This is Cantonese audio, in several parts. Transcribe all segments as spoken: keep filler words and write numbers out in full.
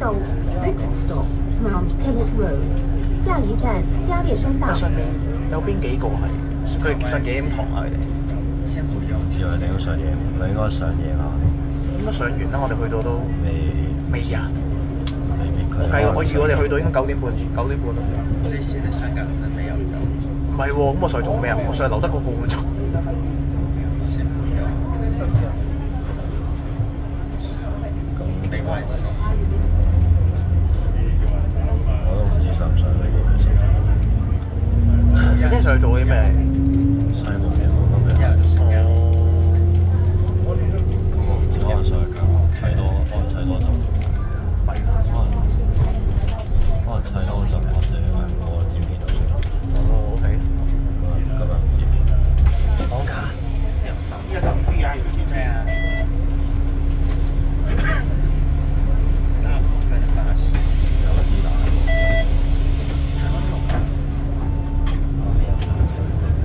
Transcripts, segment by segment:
到 Next stop Mount Kenneth Road， 下一站加列山道。 上邊有邊幾個係佢哋上夜咁堂啊？佢哋先唔知佢哋都上夜，佢應該上夜啦。應該上完啦，我哋去到都未未啊。我計我預我哋去到應該九點半，九點半咯。這些在香港真係有有。唔係喎，咁我上去做咩啊？我上去留得個個半鐘。先唔要。咁沒關係。我都唔知上唔上去嘅。你即係上去做啲咩？西門嘅咁樣。哦。我唔知可能上去搞睇多，可能睇多陣。可能。可能砌多陣或者係我剪片就算。哦 ，OK。今日唔知。講價。依家十五 B 啊，要剪咩啊？大部分八十。有啲大。沒有上車。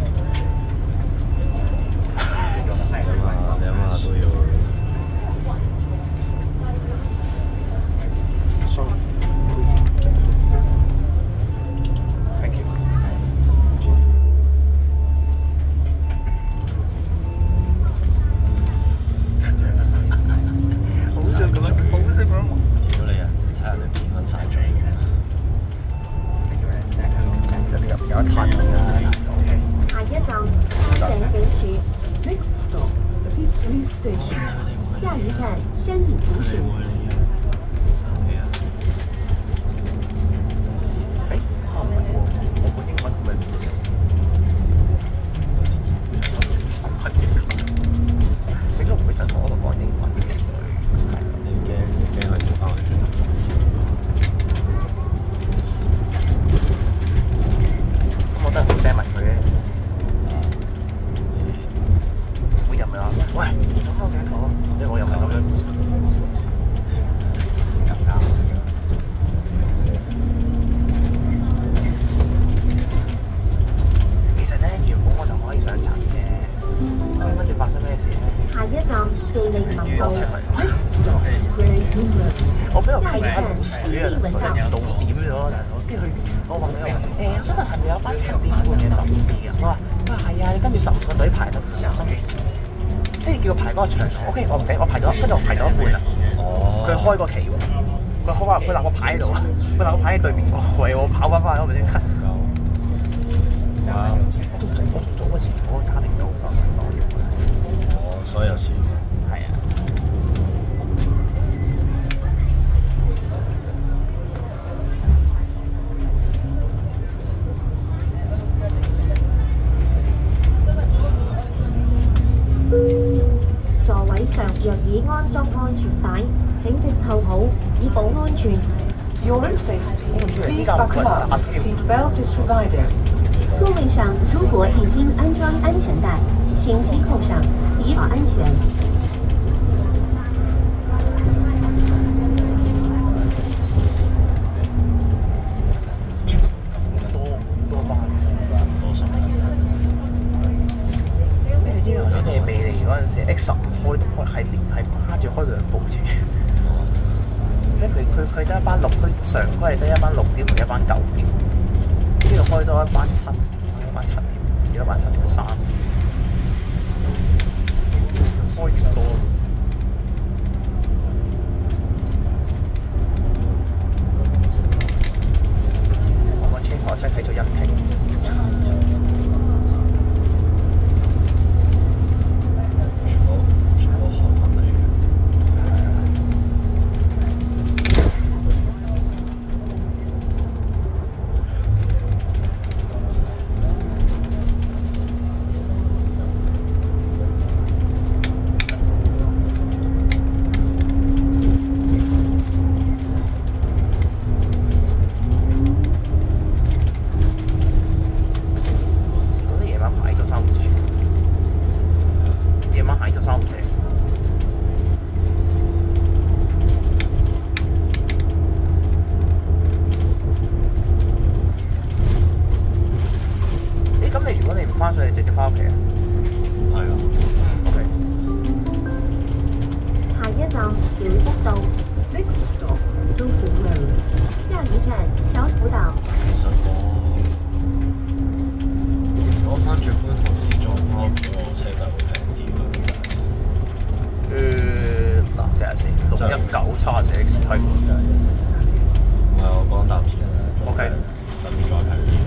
兩碼都有。sorry。 下一站山影湖水。 誒，我本英文唔係係英文，應該唔會真同我度講英文嘅。你驚你驚佢轉翻去轉頭咁我都係好聲問佢嘅。會入嚟話喂，咁我幾個？即係我又唔係咁樣。其實咧，原本我就可以上層嘅，跟住發生咩事咧？ 下一站地利文道。 我俾個溪仔老水啊，水到點咗大佬，跟住佢我問佢誒，我想問係咪有班七點半嘅十五 B 啊？佢話佢話係啊，你跟住十五個隊排到成心機。即係叫佢排嗰個場數 ，OK， 我唔計，我排咗，跟住我排咗一半啦。哦。佢開個旗喎，佢開話佢立個牌喺度，佢立個牌喺對面個位，我跑翻翻去，我咪先。哇！我仲早，我仲早嗰時嗰個家庭夠夠多嘢。哦，所以有錢。係啊。 座位上若已安裝安全帶，請接扣好，以保安全。 Your safety, please buckle up. Seat belt is provided. 座位上如果已经安装安全带，请系扣上，以保安全。 多多班，多十。你哋知唔知頭先你哋未嚟嗰陣時 ，X 十五開開係連係孖住開兩部車。即係佢佢佢得一班六，佢常規係得一班六點同一班九點，呢度開多一班七，一班七點，而家班七點三，開越多。我個車台車睇咗一停。翻上嚟直接翻屋企啊？係啊。OK。 下一站小福道。Next stop，中小一站乔福岛。 其實我攞翻住觀塘市再包火車就會平啲咯。 誒嗱，睇下先，六一九七四 X 係。 唔係我講搭鐵啊。 OK。 特別再平啲。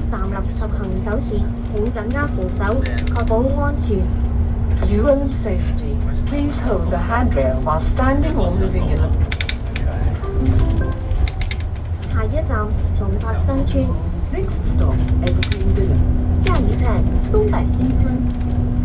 站立及行走時，請緊握扶手，確保安全。 You own safety. Please hold the handrail while standing or moving in the. 下一站從發新村。 Next stop, Evergreen Village. 下一站東百新村。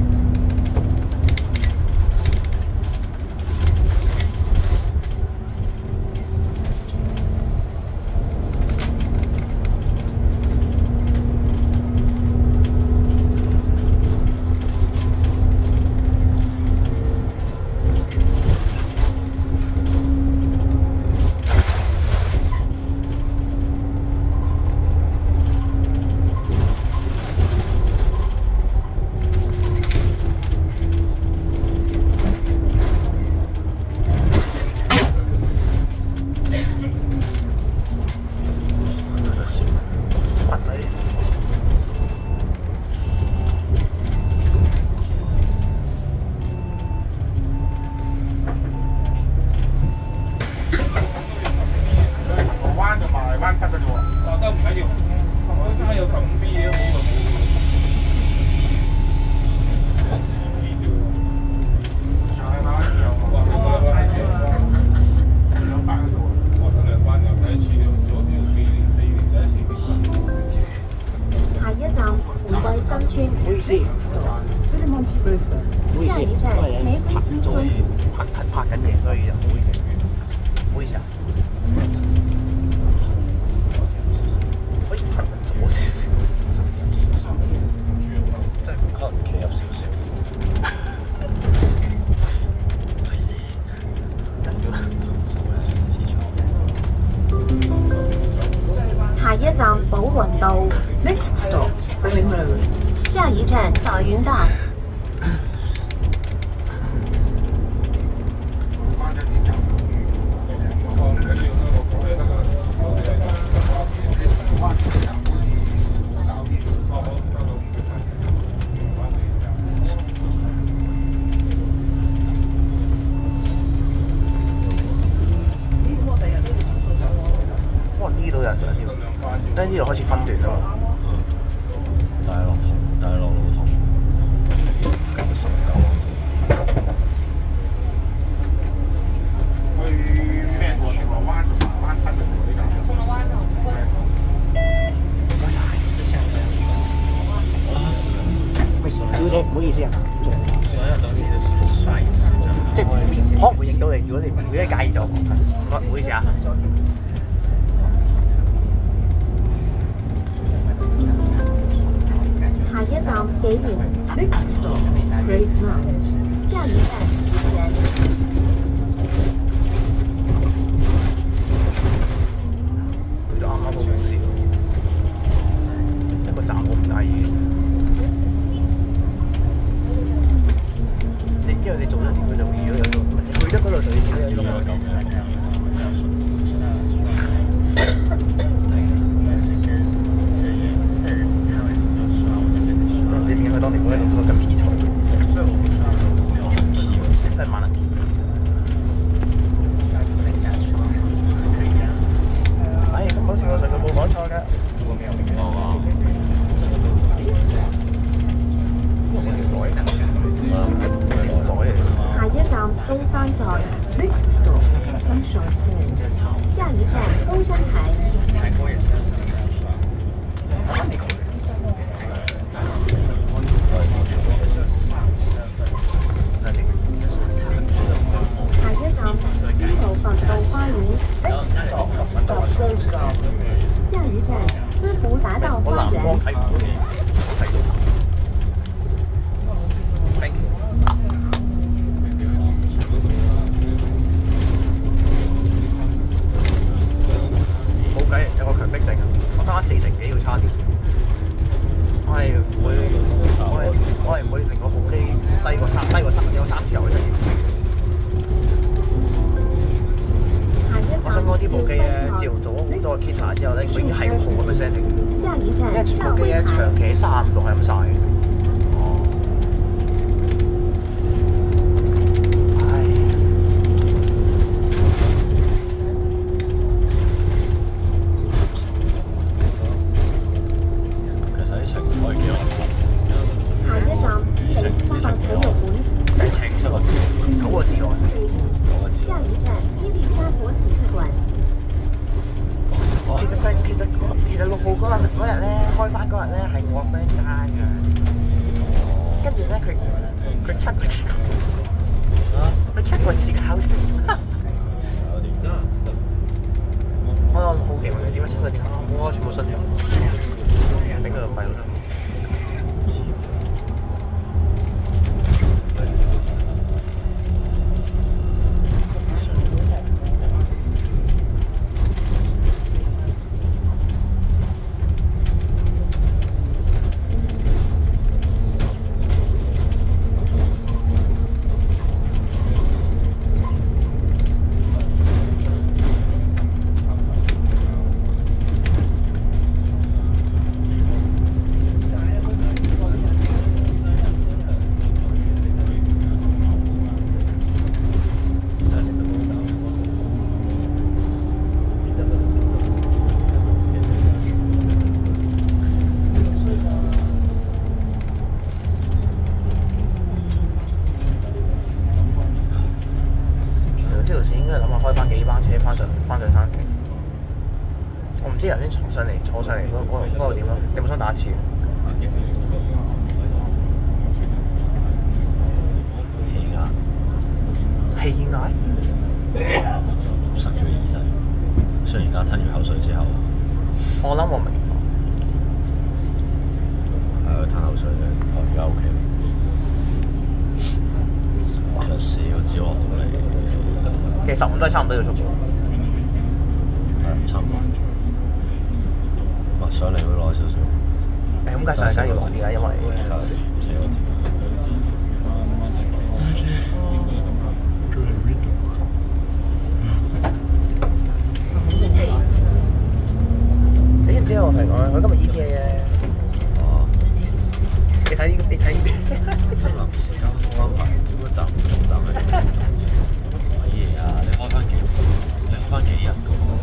Next stop, Berlin Road. 下一站早云道。 哇！呢度人仲有條，跟住呢度開始分段啦。 大樂同大樂路同九十九。 去咩荃灣灣同埋灣分嗰啲咁。銅鑼灣啊！ 喂，小姐，唔好意思啊。 所有東西都是刷一次就好。 即係可能會影到你，如果你如果你介意就唔該，唔好意思啊。 下一站紀元。 Next stop, Great Mount. 下一站紀元。 佢都啱啱好冇事，一個站我唔介意。你因為你做咗點佢就預咗有個，你去得嗰度就預咗有呢個。唔知點解佢當年冇喺度嗰個跟 P 籌，所以我唔刷冇 P， 真係慢啊！哎，咁好似我上個冇講錯㗎。 哦下一站中山站。 Next stop, Sunshine Court. 下一站东山台。 泰國也是要刷。 下一站司徒拔道花園。下一站司徒達道我花園。 藍光睇唔到你，睇到。Thank you。冇計，有個強迫症啊！我得四成幾要差啲。我係會，我係我係唔會令個部機低過三，低過三有三條嘅。我想講啲部機咧，自從做咗好多 Kita 之後咧，永遠係好咁嘅 setting。 下一因為站全部機咧大會台。 長期喺三十五度係咁曬嘅。哦。唉。 實六號嗰日嗰日咧開翻嗰日咧係我 friend 爭㗎，跟住咧佢佢七個字佢七個字搞掂。我好奇喎，點解七個字搞？我全部信咗，頂佢個肺好得。即係頭先坐上嚟，坐上嚟嗰嗰嗰個點咯？有冇想打一次？氣壓，氣壓，塞咗耳仔。雖然而家吞完口水之後，我諗我明白。係佢吞口水嘅，我而家 OK。有時我只落到嚟，其實十五都係差唔多要速度。係差唔多。上嚟會耐少少。誒咁，梗係上嚟梗係要耐啲啦，因為車我知。你知唔知我係講佢今日 E P A 咧？哦。你睇你睇呢啲新臨時間安排，點解站唔中站咧？乜嘢啊？你開翻幾？你開翻幾日㗎喎？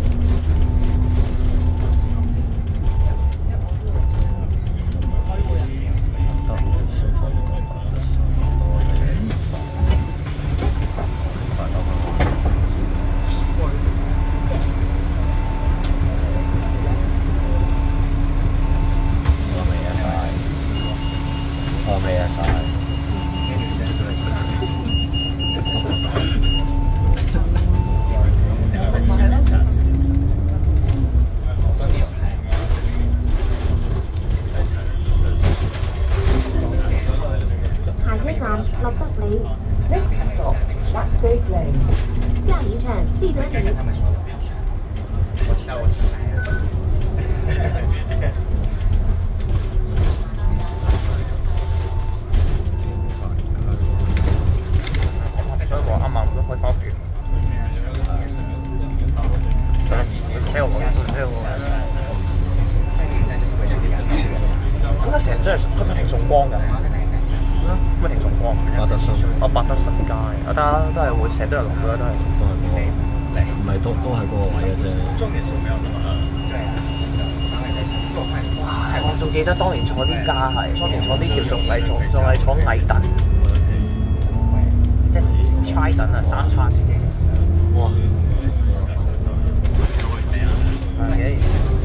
成日都有落㗎啦，都係都係嗰個，唔係都都係嗰個位嘅啫。重點是沒有那麼對啊，係我仲記得當年坐啲架係，當年坐啲叫仲係坐仲係坐矮凳，即係差凳啊，三叉司機。哇！係。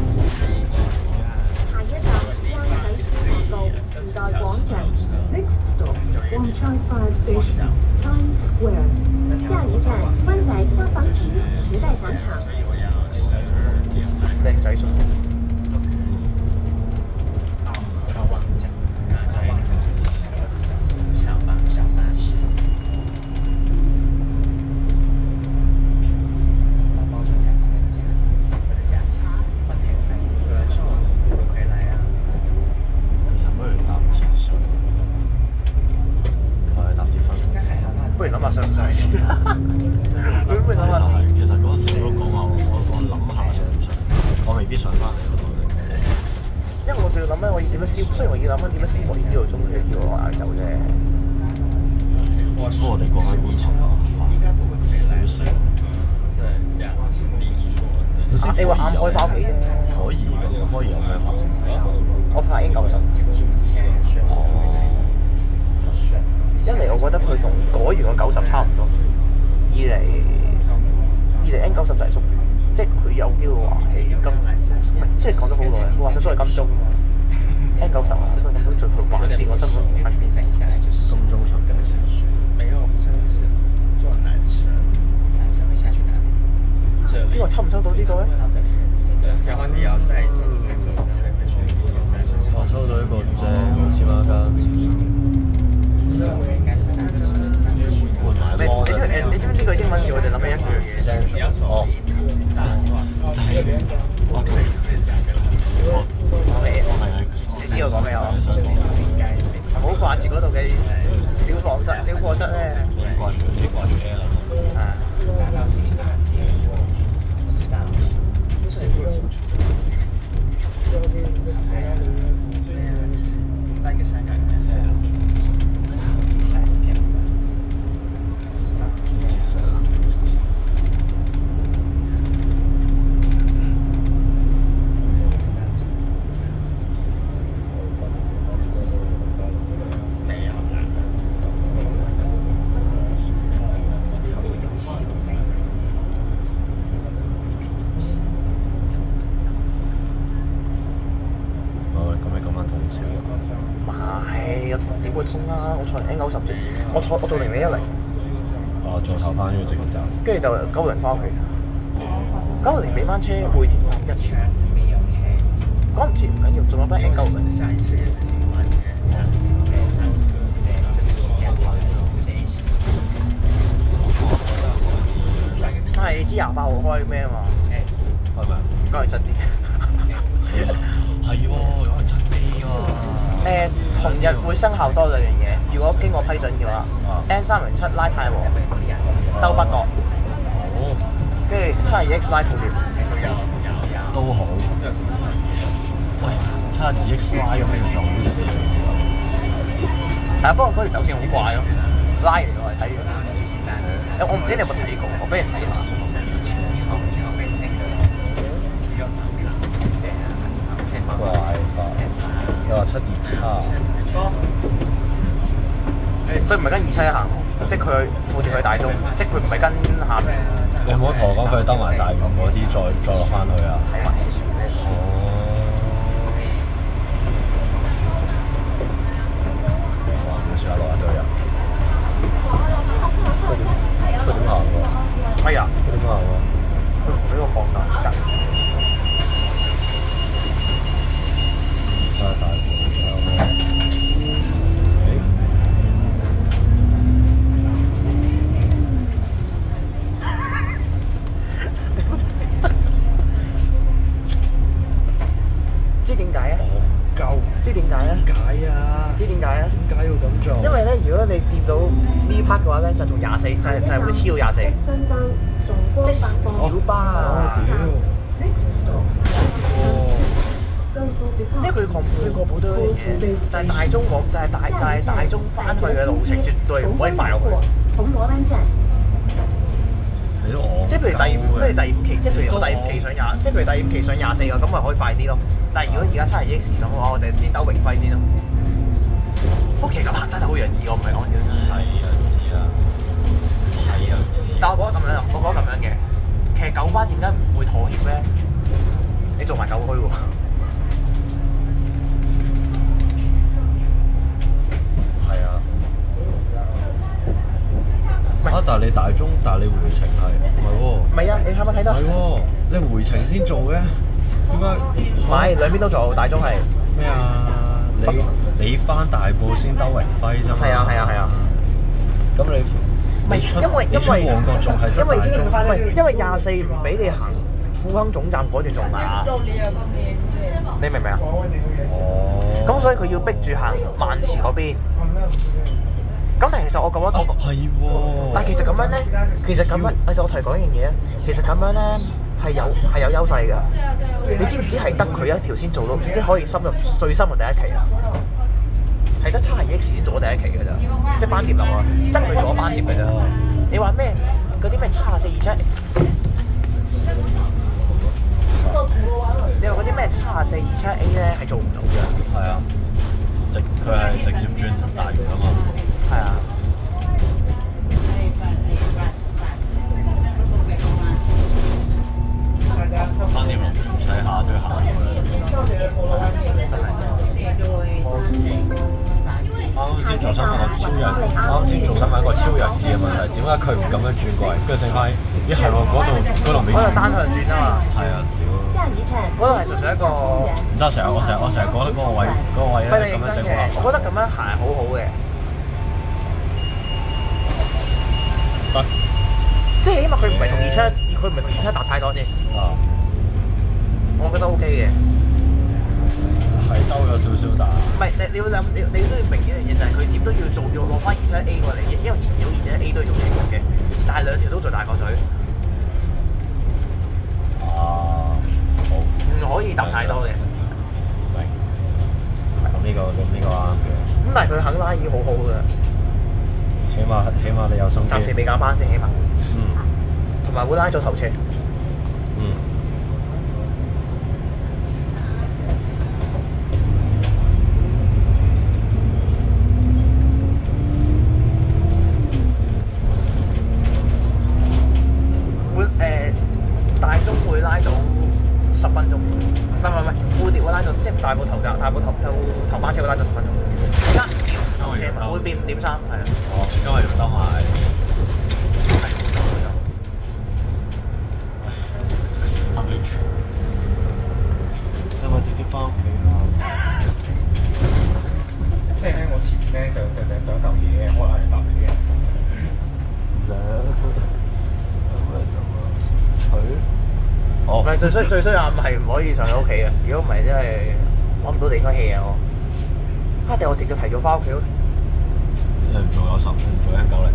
下一站灣仔書報告時代廣場 ，Next stop 灣仔 Fire Station Times Square。下一站灣仔消防局時代廣場。靚仔叔。到旺角，到旺角，小巴小巴士。包包裝開放喺家，我的家，飯店費，有人說會唔會來啊？其實不如搭鐵水，我係搭鐵分。應該係好啦。不如諗下上唔上先啦。不如諗下。其實嗰時我都講話，我我諗下上唔上，我未必上翻嚟嗰度。因為我仲要諗緊我要點樣消，雖然我要諗緊點樣消磨呢度中嘅呢個晏晝啫。不過我哋過喺觀塘啊，少少。啊！你話啱開翻屋企啫。可以嘅，可以有咩拍？我拍 N 九十。哦。一嚟我覺得佢同改完個九十差唔多，二嚟二嚟 N 九十就係縮短，即係佢有機會話係更，唔係即係之前講咗好耐，我話想出去金鐘 N 九十啊，所以金鐘最佢橫線，我心諗變成一下來就是金鐘場跟程序。 沒有，現在是坐南車，南車會下去哪裡？這知我抽唔抽到呢個咧？ 到這裡，對，然後你要再走走走才會去一個站上車。 我抽到呢個正好似孖間。 這個應該是南車上去。 換埋你芒你知誒？你知唔知呢個英文字我哋諗起一樣嘢？ 你要手臂大的話， 但係我其實係兩個。 講咩？你知我講咩啊？唔好掛住嗰度嘅小課室、小課室咧。 掛住啲掛住 Air 啦。 啊。 拿到新大街，是吧？不是很清楚。那個香港人是。 點會通啊！我坐 N 九十啫，我坐我做零零一零。 哦，做頭班呢個直站。 跟住就九零翻屋企。九零尾班車會前站一次。講唔切唔緊要，仲有班 N 九零。 下一次也是新環節，下對下一次對就是這樣就是 A 十。 但係你知廿八號開咩啊嘛？ 開咩？ 九零七 D。 係喎，有人七 D 喎。 誒，同日會生效多兩樣嘢，如果經過批准嘅話 ，N 三零七拉太和，兜北角，跟住七二 X 拉蝴蝶， 都好。喂，七二 X 拉咁樣就好事嚟嘅。 係啊，不過嗰條走線好怪咯，拉嚟我係睇嘅。我唔知你有冇睇過，我俾你睇下。 怪法，又話七二叉， 佢唔係跟二七一行，即係佢附住去大中，即係佢唔係跟下面。 你唔好同我講佢兜埋大門嗰啲，再再落翻去啊！ 睇埋先。 哦。哇！好似落一堆人。佢點佢點行喎？ 哎呀！ 佢點行喎？ 佢俾我放大格。 大大盤有咩？ 知點解啊？ 戇鳩！ 知點解啊？ 點解啊？ 知點解啊？ 點解要咁做？ 因為咧，如果你掂到呢 part 嘅話咧，就同廿四，就係就係會超到廿四。即係小巴啊！因為佢確佢確保到一樣嘢，就係大中港，就係大就係大中翻去嘅路程，絕對唔可以快過佢。 銅鑼灣站。 你都戇。 即係譬如第五，譬如第五期，即係譬如我第五期上廿，即係譬如第五期上廿四個，咁咪可以快啲咯。但係如果而家七廿 X 咁嘅話，我哋先兜榮輝先咯。不過其實咁行真係好弱智，我唔係講笑。 係弱智啊！係弱智。 但我覺得咁樣，我覺得咁樣嘅，其實九巴點解唔會妥協咧？你做埋九區喎。 啊！但係你大中，但係你回程係唔係喎？ 唔係啊！你睇唔睇到？ 唔係喎，你回程先做嘅，點解？ 唔係兩邊都做，大中係咩啊？你你翻大埔先兜榮輝啫嘛？ 係啊係啊係啊！ 咁你唔係因為因為旺角仲係因為大中， 唔係因為廿四唔俾你行富亨總站嗰段仲難，你明唔明啊？ 哦。 咁所以佢要逼住行萬池嗰邊。咁但係其實我覺得我係喎。 但係其實咁樣咧，其實咁樣，其實我提講一樣嘢，其實咁樣咧係有係有優勢㗎。你知唔知係得佢一條先做到，即係可以深入最深嘅第一期啊？係得七廿 X 先做咗第一期㗎咋，即係班碟樓啊，得佢做咗班碟㗎咋。你話咩？嗰啲咩七廿四二七？你話嗰啲咩七廿四二七 A 咧係做唔到㗎？ 係啊，直佢係直接轉大嶼啊嘛。 係啊。 班碟樓唔使下都要行過啦。 超弱智嘅問題，點解佢唔咁樣轉過嚟？跟住剩翻，咦係喎，嗰度嗰度未轉。 嗰度單向轉啊嘛。 係啊，屌！ 下一站嗰度係純粹一個。 唔得，成日我成日我成日覺得嗰個位嗰個位咧咁樣整好垃圾。 我覺得咁樣行係好好嘅。 得。 即係起碼佢唔係同二七，佢唔係同二七搭太多先。 啊。 我覺得 OK 嘅。 係兜咗少少，但唔係你你要諗，你你都要明一樣嘢就係佢點都要做，要攞翻二七 A 過嚟，因為前條二七 A 都係做全局嘅，但係兩條都做大個嘴。 啊，好。 唔可以搭太多嘅。 明。咁呢個咁呢個啱嘅。 咁但係佢肯拉已經好好㗎。 起碼起碼你有心機。 暫時未減翻先，起碼。 嗯。 同埋會拉咗頭車。 嗯。 會誒大中會拉到十分鐘，唔係唔係唔係，副調會拉到即係大部頭架，大部頭頭頭班車會拉到十分鐘。而家會變五點三，係啊。 哦，因為要兜埋。係咪直接翻屋企啊？ 即係咧，我前面咧就就就就一嚿嘢，我係搭嚟嘅。 唔使啊，咁咪就取。哦， 唔係最衰最衰暗係唔可以上到屋企嘅，如果唔係真係揾唔到地方 hea 啊我。啊！定我直接提早翻屋企咯。 你唔做有十，唔做 N 九嚟。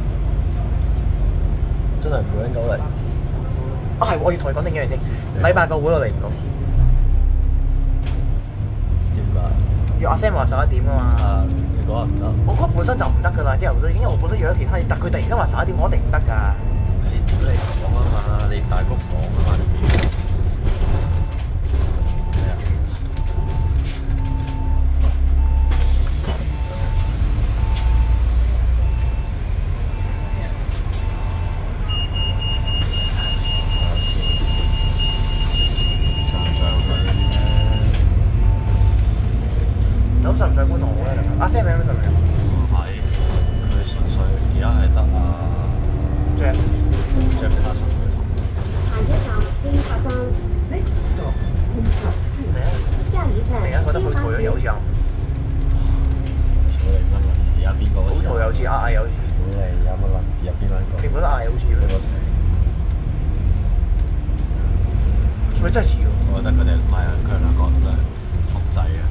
真係唔做 N 九嚟。 啊係，我要同你講定一樣先。禮拜個會我嚟唔到。 點解？ 約阿 Sam 話十一點啊嘛。 啊，你講唔得。 我覺得本身就唔得㗎啦，之後都已經我本身約咗其他嘢，但佢突然間話十一點，我一定唔得㗎。 你屌你講啊嘛，你大谷講啊嘛。 咁上唔上觀塘好咧？阿 Sam 喺邊度嚟？ 唔係，佢純粹而家係得啊 Jeff Jeff 得十佢。 下一站新發生 Next stop 空塔寺。下一站突然間覺得佢圖有像。 屌你乜撚？而家邊個？ 好圖有似，阿嗌有似。 屌你有乜撚？而家邊撚個？ 你覺得嗌好似咩？佢真係似喎。 我覺得佢哋唔係啊，佢哋兩個都係複製嘅。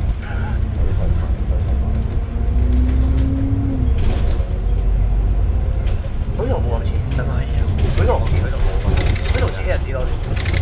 嗰度冇咁似，真係。嗰度唔似，嗰度冇。嗰度自己係似多啲。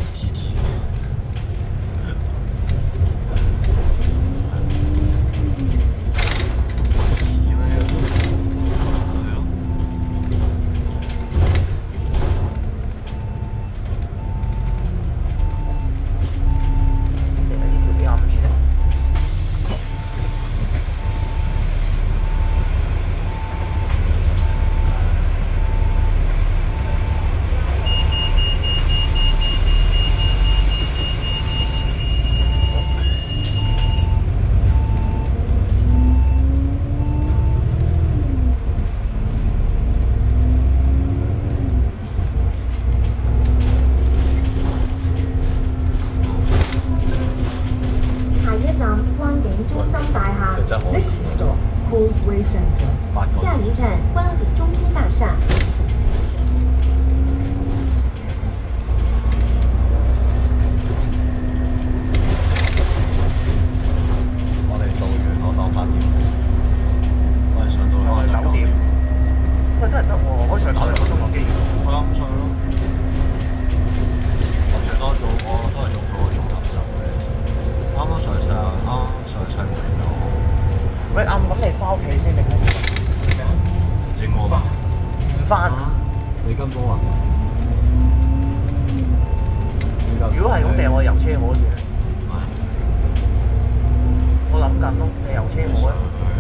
下一站观景中心大厦。 我哋到完我當翻點？我哋上到我哋九點。 喂，真係得喎！可以上九個鐘頭機。 係啊，上咯。我最多做我都係做個鐘頭就嘅。啱啱上車啊！啱啱上車冇咗。 喂，啱咁你翻屋企先定係？ 你我翻？ 唔翻。 你跟風啊？ 如果係咁，掟我油車我算。我諗緊咯，你油車我啊。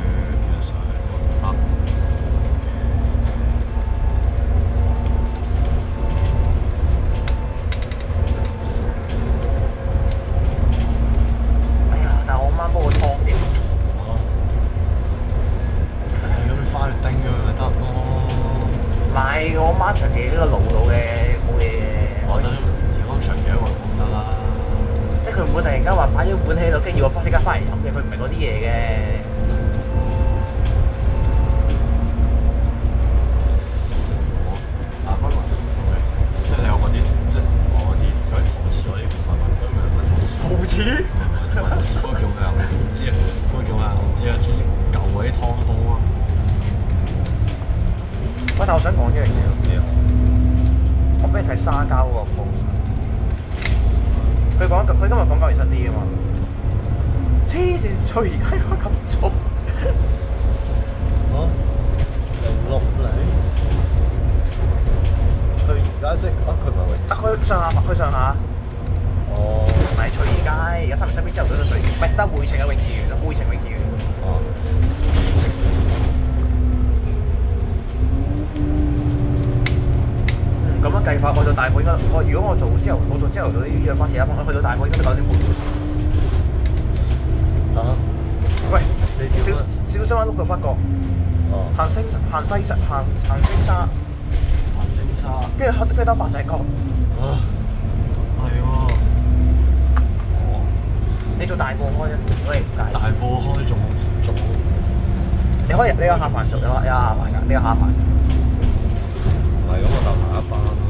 哎呀！但係我啱幫我劏點。 咁你翻去叮咗佢咪得咯？ 佢唔會突然間話擺咗碗喺度，跟住要我即刻翻嚟飲嘅，佢唔係嗰啲嘢嘅。 啊，不過即係你有嗰啲，即係我嗰啲佢係陶瓷嗰啲，唔係唔係唔係陶瓷。 陶瓷？ 唔係陶瓷嗰個叫咩啊？我唔知啊，嗰個叫咩啊？我唔知啊，總之舊嗰啲湯煲啊。 喂，但我想講一樣嘢喎。我俾你睇沙膠嗰個 post。佢講佢今日講九月七啲啊嘛。黐線，佢而家應該咁做。 哦，零六零。佢而家即啊，佢唔係啊，佢上下佢上下。 哦。 唔係隨意街，而家三零七邊之後都隨意，唔係得匯程嘅泳池園咯，匯程泳池園。 哦。 咁樣計法，我到大埔應該，我如果我做朝頭，我做朝頭早啲約巴士一班，我去到大埔應該都九點半。 啊？ 喂，小小雙灣碌到北角， 哦，行星行西實行行星沙， 行星沙， 跟住跟住兜白石角。 啊，係喎。哦。 你做大埔開啫，如果你唔介意。 大埔開仲仲。 你可以你有下飯做，有有下飯㗎，你有下飯。 唔係咁，我搭下一班咯。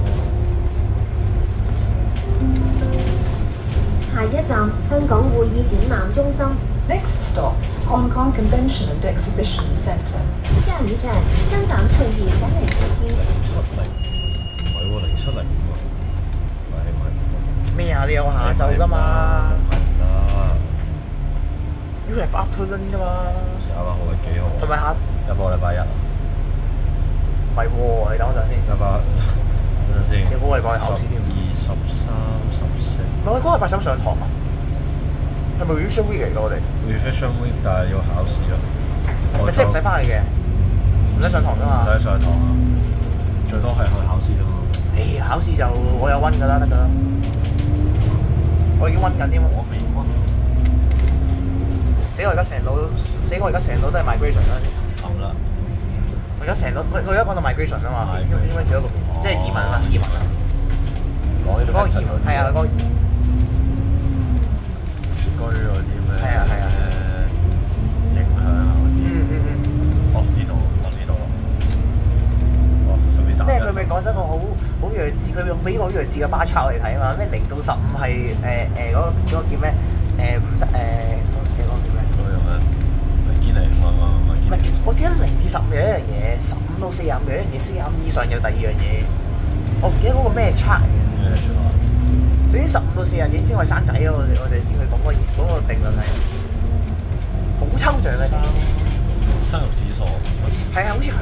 下一站香港會議展覽中心。 Next stop, Hong Kong Convention and Exhibition Centre. 下一站香港會議展覽中心。 零七零，唔係喎，零七零喎。唔係唔係。 咩啊？你有下晝㗎嘛？ 係啦。 呢個係 afternoon 㗎嘛？ 十八號係幾號？ 同埋下一個禮拜日。 唔係喎，你等我陣先。 一百，等陣先。 你嗰個禮拜考試添。 二十三、十四。 唔係，我嗰個禮拜想上堂啊？係咪 revision week 嚟㗎？我哋 revision week，但係要考試咯。 咪即係唔使翻去嘅，唔使上堂㗎嘛。 唔使上堂啊，最多係去考試啫嘛。 誒，考試就我有温㗎啦，得㗎啦。我已經温緊添，我未温。死我而家成腦，死我而家成腦都係 migration 啦。 冚啦！ 我而家成腦，佢佢而家講到 migration 啊嘛，應該應該做一個即係移民啦，移民啦。 講呢個移民係啊，嗰個居嗰啲咩？ 係啊係啊影響啊嗰啲。 嗯嗯嗯。 哦，呢度，哦呢度。哦，順便打。 咩？佢咪講咗個好好弱智，佢俾個好弱智嘅巴抄嚟睇啊嘛。咩零到十五係誒誒嗰個嗰個叫咩？誒五十誒嗰個寫嗰個叫咩？ 嗰個咩？咪堅尼嘛嘛嘛堅尼。 唔係，我記得零至十五有一樣嘢，十五到四十五有一樣嘢，四十五以上有第二樣嘢。我唔記得嗰個咩測嚟嘅。 咩説話？ 總之十五到四十幾先可以生仔咯，我哋我哋知佢講嗰嗰個定論係好抽象嘅。 生育指數係啊，好似係。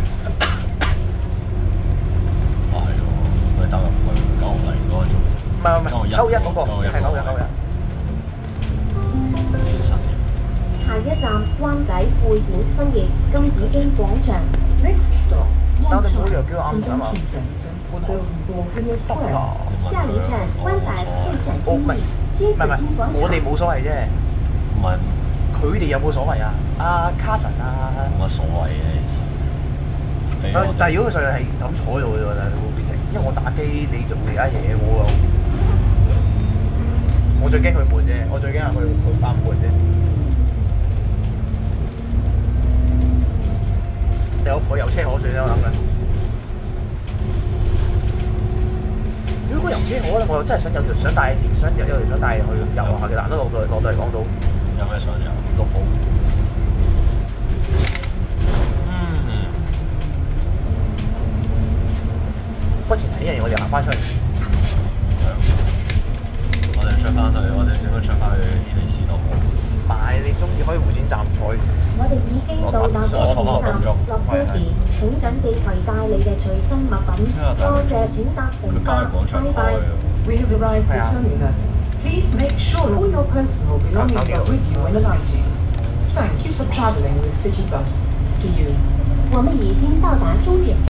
哦係喎，佢打入去九零嗰個做。 唔係唔係，九一嗰個係九一九一。 下一站灣仔匯演新翼金紫荊廣場。 Next stop, 但我 One 哋冇理由 China 叫啱上嘛。 Convention Centre, William Square. 下一站灣仔會展新翼金紫唔係唔係， 荊廣場。 我哋冇所謂啫。 唔係佢哋有冇所謂啊？阿 Carson 啊， 冇乜所謂嘅其實。 但但係如果佢上去係就咁坐喺度嘅喎，但係會變成，因為我打機你做其他嘢，我又我最驚佢悶啫，我最驚係佢佢班悶啫。有佢有車可選咧，我諗緊。如果佢遊車河咧，我又真係想有條想帶條想有有條想帶去遊下嘅，難得落到落到嚟港島。 有咩想遊？六號。嗯。 不過前提呢樣嘢，我哋行翻出嚟。 我哋出翻去，我哋點樣出翻去伊利士道？ 買你中意可以會展站坐。 我哋已經到達地鐵站，落車時請緊記攜帶你嘅隨身物品。多謝選擇乘搭，拜拜。 We have arrived at terminus. Please make sure all your personal belongings are with you when alighting. Thank you for travelling with City Bus. See you. 我們已經到達終點站。